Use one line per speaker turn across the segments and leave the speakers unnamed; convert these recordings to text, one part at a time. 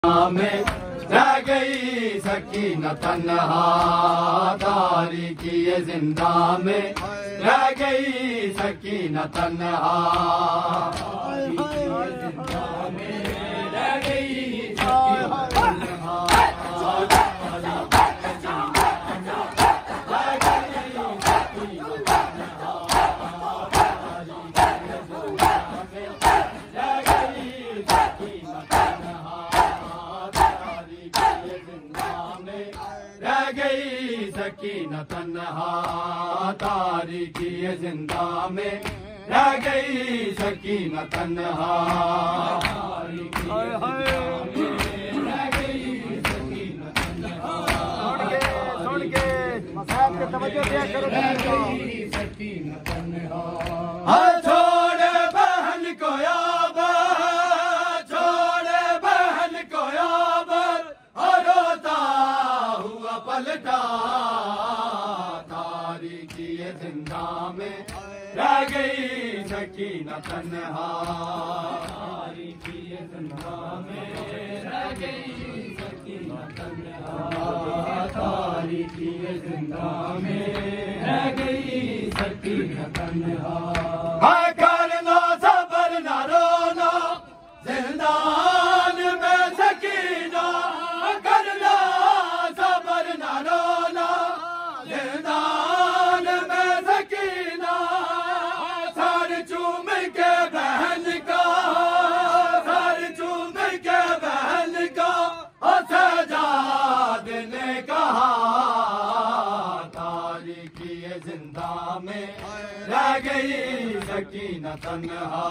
में रह गई सकीना तन्हा, तारीकी जिंदा में रह गई सकीना तन्हा, जिंदा में रह गई सकीना तन्हा। रह गई सकीना तन्हा, तारीकी जिंदा में रह गई सकीना तन्हा, तारीकी रह गई सकीना तन्हा। छोड़ के साहब के तवज्जो दिया करो, रह गई सकीना तन्हा। छोड़ बहन को याब, छोड़ बहन को याब, रोता हुआ पलटा, तारीकी जिंदा में रह गई सकीना तन्हा, तारीकी जिंदा में रह गई सकीना तन्हा, तारीकी जिंदा में रह गई सकीना तन्हा। करना सबर न रोना जिंदान में सकीना, करना सबर न रोना जिंदान में सकीना। सर चूम के बहन का, सर चूम के बहन का सजाद ने कहा, तारीकी जिंदा में रह गई सकीना तन्हा,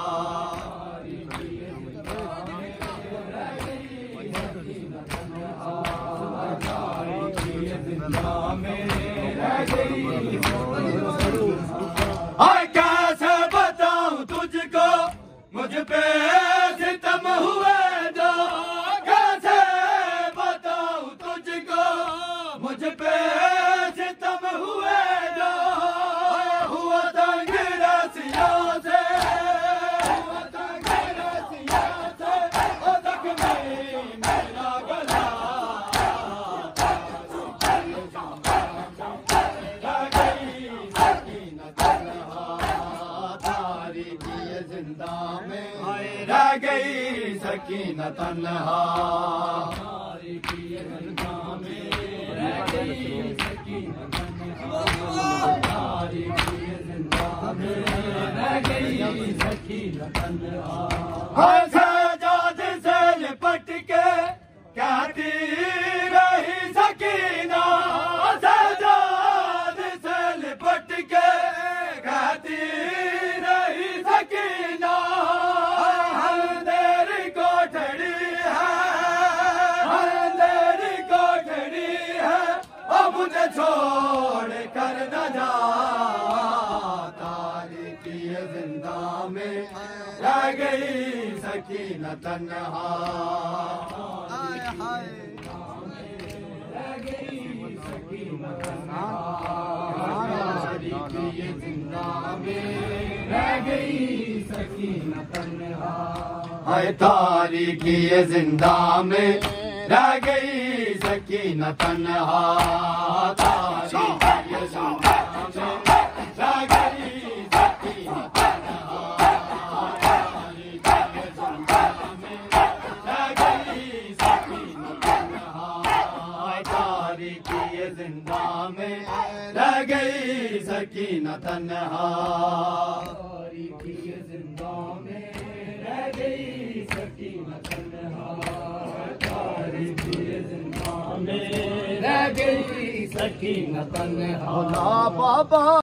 कैसे बताऊं तुझको मुझ पे सितम हुए जो, कैसे बताऊं तुझको मुझ पे सितम हुए जो। हुआ तंग रसियों से, हुआ तंग रसियों से, ओ जख्मी मेरा गला, जिंदा में रह गई सकीना तन्हा, तारीकी जिंदा में रह गई सकीना तन्हा, तारीकी जिंदा में रह गई सकीना तन्हा। सजाद से लिपट के कहती रही सकीना, सजाद से लिपट के कहती रही सकीना। अंधेरी कोठड़ी है, अंधेरी कोठड़ी है, अब मुझे छोड़ कर न जा, तारीकी जिंदा में रह गई सकीना तन्हा, रह गई सकीना तन्हा, तारीकी जिंदा में रह गई सकीना तन्हा। हाय तारीकी जिंदा में रह गई सकीना तन्हा, तारीकी जिंदा में रह गई सकीना तन्हा, तारीकी जिंदा में रह गई सकीना तन्हा, तारीकी जिंदा में रह गई सकीना तन्हा, तारीकी जिंदा में रह गई सकीना तन्हा, तारीकी जिंदा में रह गई सकीना तन्हा। बाबा